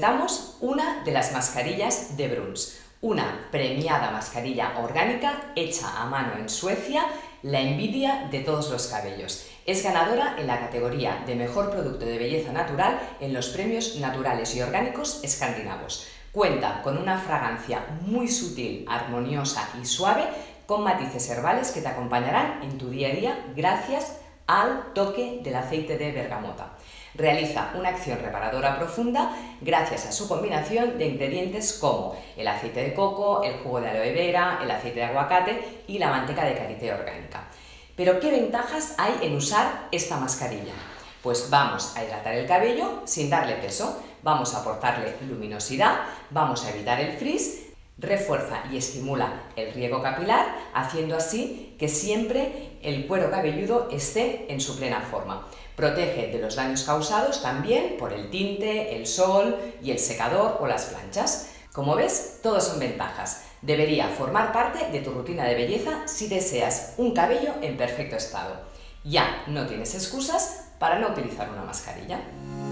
presentamos una de las mascarillas de Bruns, una premiada mascarilla orgánica hecha a mano en Suecia, la envidia de todos los cabellos. Es ganadora en la categoría de Mejor Producto de Belleza Natural en los premios naturales y orgánicos escandinavos. Cuenta con una fragancia muy sutil, armoniosa y suave, con matices herbales que te acompañarán en tu día a día gracias al toque del aceite de bergamota. Realiza una acción reparadora profunda gracias a su combinación de ingredientes como el aceite de coco, el jugo de aloe vera, el aceite de aguacate y la manteca de karité orgánica. Pero ¿qué ventajas hay en usar esta mascarilla? Pues vamos a hidratar el cabello sin darle peso, vamos a aportarle luminosidad, vamos a evitar el frizz, refuerza y estimula el riego capilar, haciendo así que siempre el cuero cabelludo esté en su plena forma. Protege de los daños causados también por el tinte, el sol y el secador o las planchas. Como ves, todos son ventajas. Debería formar parte de tu rutina de belleza si deseas un cabello en perfecto estado. Ya no tienes excusas para no utilizar una mascarilla.